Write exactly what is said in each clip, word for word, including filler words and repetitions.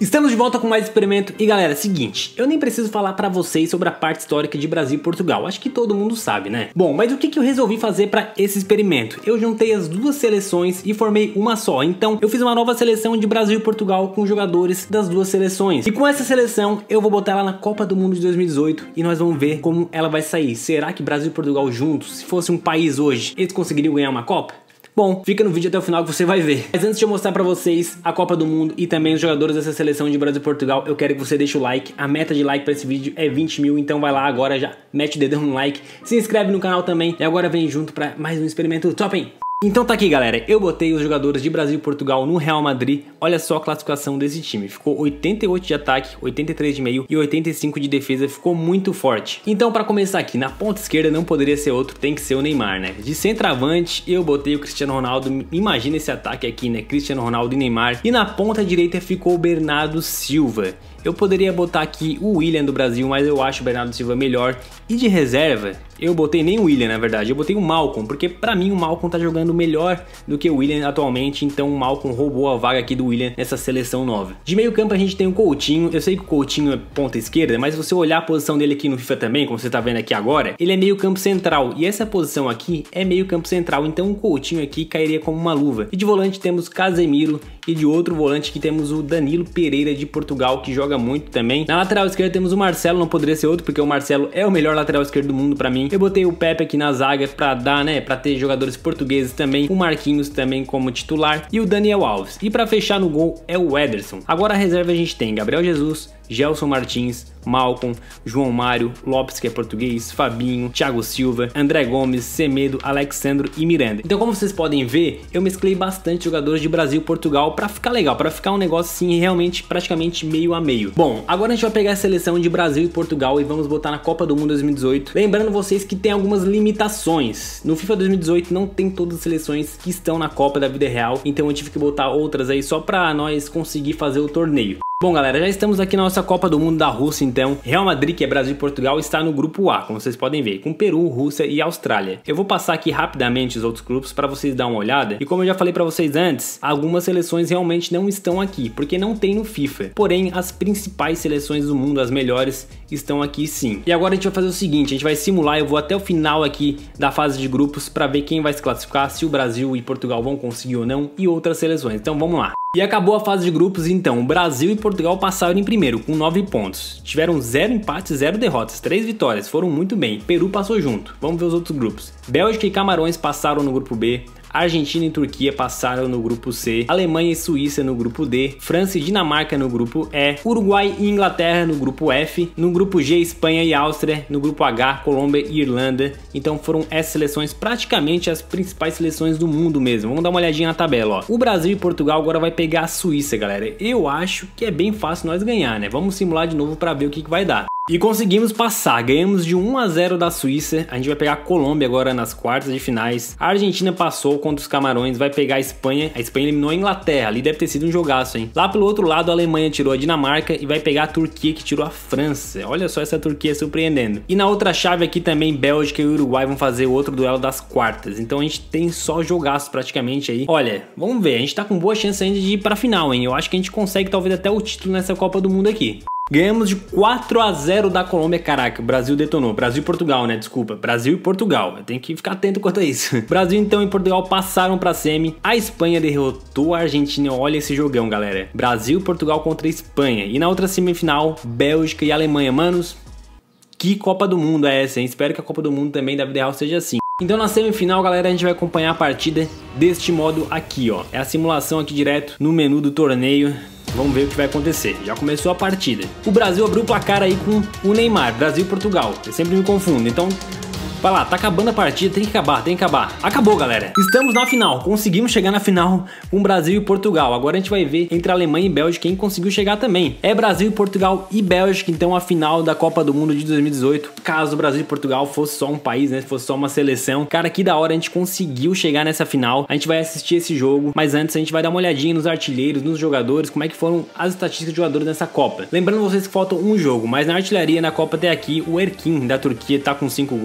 Estamos de volta com mais experimento e galera, seguinte, eu nem preciso falar pra vocês sobre a parte histórica de Brasil e Portugal, acho que todo mundo sabe, né? Bom, mas o que que eu resolvi fazer pra esse experimento? Eu juntei as duas seleções e formei uma só, então eu fiz uma nova seleção de Brasil e Portugal com jogadores das duas seleções. E com essa seleção eu vou botar ela na Copa do Mundo de dois mil e dezoito e nós vamos ver como ela vai sair. Será que Brasil e Portugal juntos, se fosse um país hoje, eles conseguiriam ganhar uma Copa? Bom, fica no vídeo até o final que você vai ver. Mas antes de eu mostrar pra vocês a Copa do Mundo e também os jogadores dessa seleção de Brasil e Portugal, eu quero que você deixe o like. A meta de like pra esse vídeo é vinte mil, então vai lá agora, já mete o dedão no like, se inscreve no canal também e agora vem junto pra mais um experimento top, hein? Então tá aqui galera, eu botei os jogadores de Brasil e Portugal no Real Madrid. Olha só a classificação desse time, ficou oitenta e oito de ataque, oitenta e três de meio e oitenta e cinco de defesa, ficou muito forte. Então pra começar aqui, na ponta esquerda não poderia ser outro, tem que ser o Neymar, né? De centroavante eu botei o Cristiano Ronaldo, imagina esse ataque aqui, né? Cristiano Ronaldo e Neymar. E na ponta direita ficou o Bernardo Silva. Eu poderia botar aqui o William do Brasil, mas eu acho o Bernardo Silva melhor. E de reserva, eu botei nem o William na verdade, eu botei o Malcom, porque pra mim o Malcom tá jogando melhor do que o William atualmente, então o Malcom roubou a vaga aqui do William nessa seleção nova. De meio campo a gente tem o Coutinho, eu sei que o Coutinho é ponta esquerda, mas se você olhar a posição dele aqui no FIFA também, como você tá vendo aqui agora, ele é meio campo central, e essa posição aqui é meio campo central, então o Coutinho aqui cairia como uma luva. E de volante temos Casemiro, e de outro volante aqui temos o Danilo Pereira de Portugal, que joga muito também. Na lateral esquerda temos o Marcelo, não poderia ser outro, porque o Marcelo é o melhor lateral esquerdo do mundo pra mim. Eu botei o Pepe aqui na zaga pra dar, né, pra ter jogadores portugueses também, o Marquinhos também como titular e o Daniel Alves. E pra fechar no gol é o Ederson. Agora a reserva a gente tem Gabriel Jesus, Gelson Martins, Malcom, João Mário, Lopes que é português, Fabinho, Thiago Silva, André Gomes, Semedo, Alexandro e Miranda. Então como vocês podem ver, eu mesclei bastante jogadores de Brasil e Portugal pra ficar legal, pra ficar um negócio assim realmente praticamente meio a meio. Bom, agora a gente vai pegar a seleção de Brasil e Portugal e vamos botar na Copa do Mundo dois mil e dezoito. Lembrando vocês que tem algumas limitações. No FIFA dois mil e dezoito não tem todas as seleções que estão na Copa da vida real, então eu tive que botar outras aí só pra nós conseguir fazer o torneio. Bom galera, já estamos aqui na nossa Copa do Mundo da Rússia então. Real Madrid, que é Brasil e Portugal, está no grupo A, como vocês podem ver, com Peru, Rússia e Austrália. Eu vou passar aqui rapidamente os outros grupos para vocês darem uma olhada. E como eu já falei para vocês antes, algumas seleções realmente não estão aqui, porque não tem no FIFA. Porém, as principais seleções do mundo, as melhores, estão aqui sim. E agora a gente vai fazer o seguinte, a gente vai simular, eu vou até o final aqui da fase de grupos para ver quem vai se classificar, se o Brasil e Portugal vão conseguir ou não, e outras seleções. Então vamos lá. E acabou a fase de grupos, então o Brasil e Portugal passaram em primeiro com nove pontos. Tiveram zero empates, zero derrotas, três vitórias, foram muito bem. Peru passou junto. Vamos ver os outros grupos. Bélgica e Camarões passaram no grupo B. Argentina e Turquia passaram no grupo C, Alemanha e Suíça no grupo D, França e Dinamarca no grupo E, Uruguai e Inglaterra no grupo F, no grupo G, Espanha e Áustria, no grupo H, Colômbia e Irlanda. Então foram essas seleções praticamente as principais seleções do mundo mesmo. Vamos dar uma olhadinha na tabela, ó. O Brasil e Portugal agora vai pegar a Suíça, galera. Eu acho que é bem fácil nós ganhar, né? Vamos simular de novo para ver o que que vai dar. E conseguimos passar, ganhamos de um a zero da Suíça, a gente vai pegar a Colômbia agora nas quartas de finais, a Argentina passou contra os Camarões, vai pegar a Espanha, a Espanha eliminou a Inglaterra, ali deve ter sido um jogaço, hein. Lá pelo outro lado a Alemanha tirou a Dinamarca e vai pegar a Turquia que tirou a França, olha só essa Turquia surpreendendo. E na outra chave aqui também Bélgica e Uruguai vão fazer o outro duelo das quartas, então a gente tem só jogaço praticamente aí. Olha, vamos ver, a gente tá com boa chance ainda de ir pra final, hein, eu acho que a gente consegue talvez até o título nessa Copa do Mundo aqui. Ganhamos de quatro a zero da Colômbia, caraca, o Brasil detonou, Brasil e Portugal, né, desculpa, Brasil e Portugal, eu tenho que ficar atento quanto a isso. Brasil então e Portugal passaram pra semi, a Espanha derrotou a Argentina, olha esse jogão galera, Brasil e Portugal contra a Espanha, e na outra semifinal, Bélgica e Alemanha, manos, que Copa do Mundo é essa, hein? Espero que a Copa do Mundo também da vida real seja assim. Então na semifinal, galera, a gente vai acompanhar a partida deste modo aqui, ó, é a simulação aqui direto no menu do torneio. Vamos ver o que vai acontecer. Já começou a partida. O Brasil abriu o placar aí com o Neymar. Brasil e Portugal. Eu sempre me confundo. Então, vai lá, tá acabando a partida, tem que acabar, tem que acabar. Acabou, galera. Estamos na final. Conseguimos chegar na final com Brasil e Portugal. Agora a gente vai ver entre Alemanha e Bélgica quem conseguiu chegar também. É Brasil e Portugal e Bélgica, então a final da Copa do Mundo de dois mil e dezoito. Caso o Brasil e Portugal fosse só um país, né? Fosse só uma seleção. Cara, que da hora a gente conseguiu chegar nessa final. A gente vai assistir esse jogo, mas antes a gente vai dar uma olhadinha nos artilheiros, nos jogadores, como é que foram as estatísticas de jogadores nessa Copa. Lembrando vocês que falta um jogo, mas na artilharia na Copa até aqui, o Erkin da Turquia tá com cinco gols. Vamos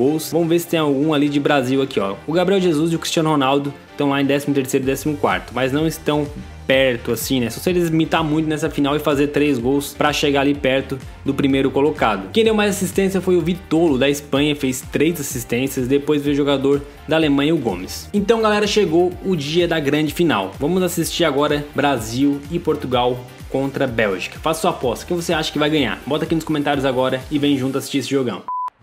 Vamos ver se tem algum ali de Brasil aqui, ó. O Gabriel Jesus e o Cristiano Ronaldo estão lá em décimo terceiro e décimo quarto, mas não estão perto assim, né? Só se eles imitar muito nessa final e fazer três gols pra chegar ali perto do primeiro colocado. Quem deu mais assistência foi o Vitolo da Espanha, fez três assistências, depois veio o jogador da Alemanha, o Gomes. Então, galera, chegou o dia da grande final. Vamos assistir agora Brasil e Portugal contra a Bélgica. Faça sua aposta, quem você acha que vai ganhar? Bota aqui nos comentários agora e vem junto assistir esse jogão.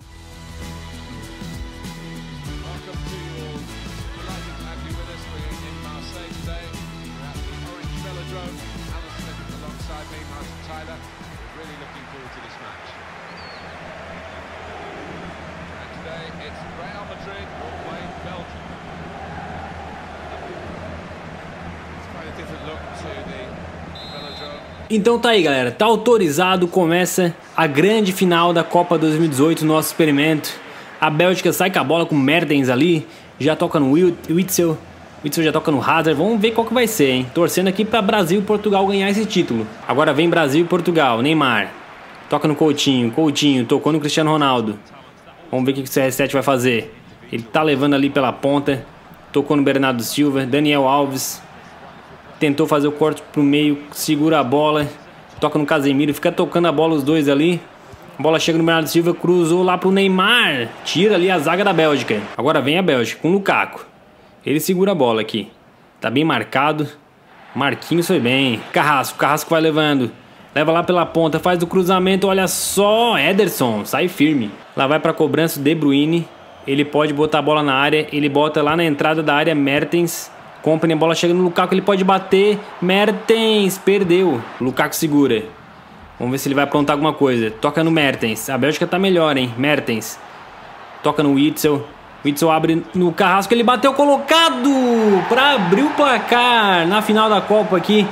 Então tá aí, galera, tá autorizado, começa a grande final da Copa dois mil e dezoito, nosso experimento. A Bélgica sai com a bola com o Mertens ali, já toca no Witsel, o Witsel já toca no Hazard, vamos ver qual que vai ser, hein? Torcendo aqui pra Brasil e Portugal ganhar esse título. Agora vem Brasil e Portugal, Neymar, toca no Coutinho, Coutinho, tocou no Cristiano Ronaldo. Vamos ver o que o C R sete vai fazer. Ele tá levando ali pela ponta, tocou no Bernardo Silva, Daniel Alves. Tentou fazer o corte pro meio, segura a bola, toca no Casemiro, fica tocando a bola os dois ali. A bola chega no Bernardo Silva, cruzou lá pro Neymar, tira ali a zaga da Bélgica. Agora vem a Bélgica com o Lukaku. Ele segura a bola aqui, tá bem marcado. Marquinhos foi bem, Carrasco, Carrasco vai levando, leva lá pela ponta, faz o cruzamento, olha só, Ederson, sai firme. Lá vai pra cobrança o De Bruyne, ele pode botar a bola na área, ele bota lá na entrada da área, Mertens. Company, a bola chega no Lukaku, ele pode bater, Mertens, perdeu, Lukaku segura, vamos ver se ele vai aprontar alguma coisa, toca no Mertens, a Bélgica tá melhor, hein, Mertens, toca no Witsel, Witsel abre no Carrasco, ele bateu colocado, pra abrir o placar na final da Copa aqui,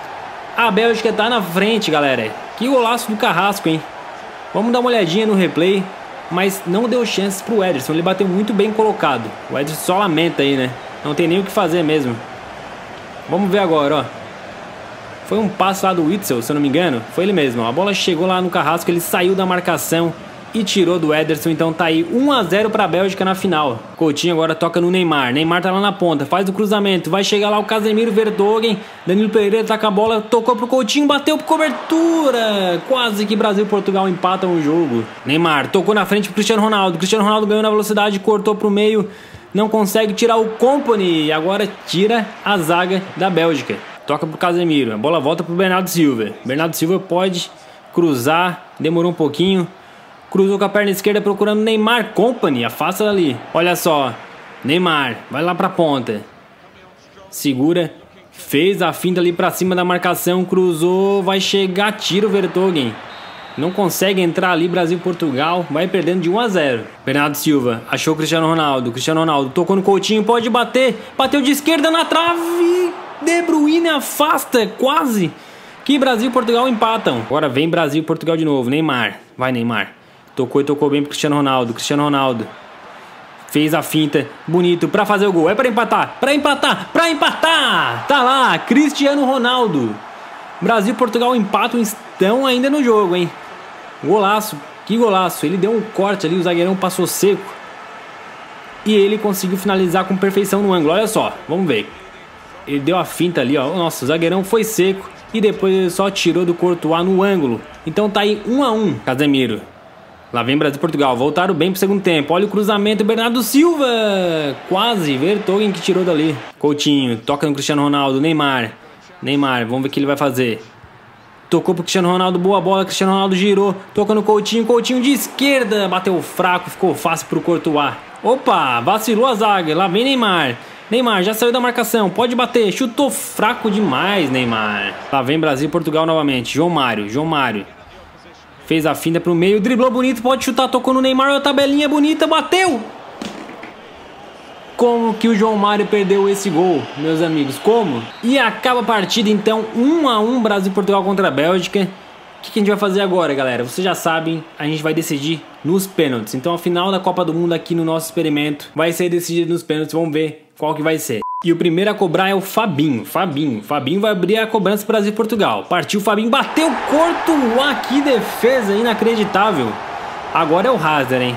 a Bélgica tá na frente, galera, que golaço do Carrasco, hein, vamos dar uma olhadinha no replay, mas não deu chances pro Ederson, ele bateu muito bem colocado, o Ederson só lamenta aí, né. Não tem nem o que fazer mesmo. Vamos ver agora, ó. Foi um passo lá do Witsel, se eu não me engano. Foi ele mesmo, ó. A bola chegou lá no Carrasco, ele saiu da marcação e tirou do Ederson. Então tá aí um a zero pra Bélgica na final. Coutinho agora toca no Neymar. Neymar tá lá na ponta, faz o cruzamento. Vai chegar lá o Casemiro, Vertonghen. Danilo Pereira tá com a bola, tocou pro Coutinho, bateu pro cobertura. Quase que Brasil e Portugal empatam o jogo. Neymar tocou na frente pro Cristiano Ronaldo. Cristiano Ronaldo ganhou na velocidade, cortou pro meio. Não consegue tirar o Company, agora tira a zaga da Bélgica. Toca pro Casemiro, a bola volta pro Bernardo Silva. Bernardo Silva pode cruzar, demorou um pouquinho. Cruzou com a perna esquerda procurando Neymar, Company, afasta dali. Olha só, Neymar, vai lá pra ponta. Segura, fez a finta ali pra cima da marcação, cruzou, vai chegar, tira o Vertonghen. Não consegue entrar ali, Brasil e Portugal, vai perdendo de um a zero. Bernardo Silva, achou o Cristiano Ronaldo, Cristiano Ronaldo tocou no Coutinho, pode bater, bateu de esquerda na trave, De Bruyne afasta, quase, que Brasil e Portugal empatam. Agora vem Brasil e Portugal de novo, Neymar, vai Neymar, tocou e tocou bem pro Cristiano Ronaldo, Cristiano Ronaldo, fez a finta, bonito, pra fazer o gol, é pra empatar, pra empatar, pra empatar, tá lá, Cristiano Ronaldo. Brasil e Portugal empatam, estão ainda no jogo, hein. Golaço, que golaço, ele deu um corte ali, o zagueirão passou seco e ele conseguiu finalizar com perfeição no ângulo, olha só, vamos ver. Ele deu a finta ali, ó, nossa, o zagueirão foi seco e depois ele só tirou do Courtois no ângulo. Então tá aí um a um, Casemiro. Lá vem Brasil e Portugal, voltaram bem pro segundo tempo, olha o cruzamento, Bernardo Silva, quase, Vertonghen que tirou dali. Coutinho, toca no Cristiano Ronaldo, Neymar, Neymar, vamos ver o que ele vai fazer. Tocou pro Cristiano Ronaldo, boa bola, Cristiano Ronaldo girou, toca no Coutinho, Coutinho de esquerda, bateu fraco, ficou fácil pro Courtois. Opa, vacilou a zaga, lá vem Neymar. Neymar já saiu da marcação, pode bater, chutou fraco demais, Neymar. Lá vem Brasil e Portugal novamente, João Mário, João Mário. Fez a finta pro meio, driblou bonito, pode chutar, tocou no Neymar, a tabelinha bonita, bateu. Como que o João Mário perdeu esse gol, meus amigos? Como? E acaba a partida então um a um, Brasil e Portugal contra a Bélgica. O que, que a gente vai fazer agora, galera? Vocês já sabem, a gente vai decidir nos pênaltis. Então a final da Copa do Mundo aqui no nosso experimento vai ser decidida nos pênaltis. Vamos ver qual que vai ser. E o primeiro a cobrar é o Fabinho. Fabinho. Fabinho vai abrir a cobrança Brasil e Portugal. Partiu o Fabinho, bateu, Courtois, que defesa inacreditável. Agora é o Hazard, hein?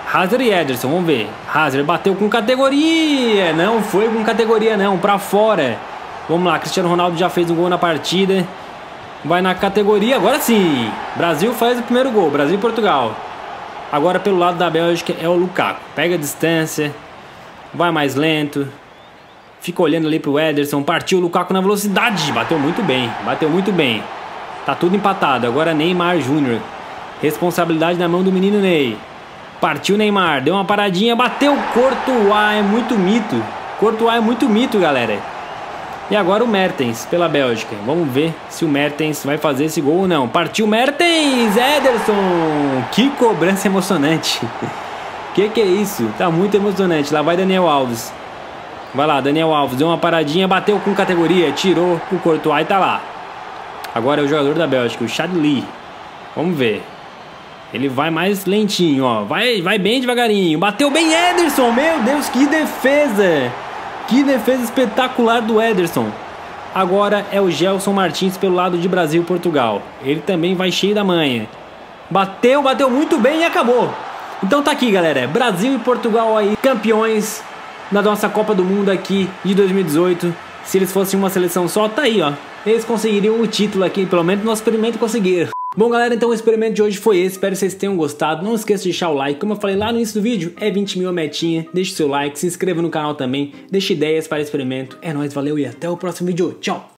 Hazard e Ederson, vamos ver. Hazard bateu com categoria. Não foi com categoria não, pra fora. Vamos lá, Cristiano Ronaldo já fez um gol na partida. Vai na categoria, agora sim. Brasil faz o primeiro gol, Brasil e Portugal. Agora pelo lado da Bélgica é o Lukaku. Pega a distância, vai mais lento. Fica olhando ali pro Ederson. Partiu o Lukaku na velocidade. Bateu muito bem, bateu muito bem. Tá tudo empatado, agora Neymar Júnior. Responsabilidade na mão do menino Ney. Partiu Neymar, deu uma paradinha, bateu Courtois, é muito mito. Courtois é muito mito, galera. E agora o Mertens, pela Bélgica. Vamos ver se o Mertens vai fazer esse gol ou não. Partiu Mertens, Ederson. Que cobrança emocionante. Que que é isso? Tá muito emocionante. Lá vai Daniel Alves. Vai lá, Daniel Alves, deu uma paradinha, bateu com categoria, tirou o Courtois e tá lá. Agora é o jogador da Bélgica, o Chadli. Vamos ver. Ele vai mais lentinho, ó. Vai, vai bem devagarinho. Bateu bem Ederson. Meu Deus, que defesa. Que defesa espetacular do Ederson. Agora é o Gelson Martins pelo lado de Brasil e Portugal. Ele também vai cheio da manha. Bateu, bateu muito bem e acabou. Então tá aqui, galera. Brasil e Portugal aí, campeões na nossa Copa do Mundo aqui de dois mil e dezoito. Se eles fossem uma seleção só, tá aí, ó. Eles conseguiriam o título aqui, pelo menos no nosso experimento conseguiram. Bom, galera, então o experimento de hoje foi esse. Espero que vocês tenham gostado. Não esqueça de deixar o like. Como eu falei lá no início do vídeo, é vinte mil a metinha. Deixe seu like, se inscreva no canal também. Deixe ideias para o experimento. É nóis, valeu e até o próximo vídeo. Tchau!